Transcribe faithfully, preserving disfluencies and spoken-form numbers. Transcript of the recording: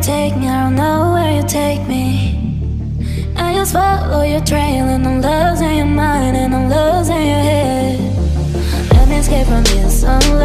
take me, I don't know where you take me. I just follow your trail and I'm losing your mind and I'm losing your head. Let me escape from the sunlight.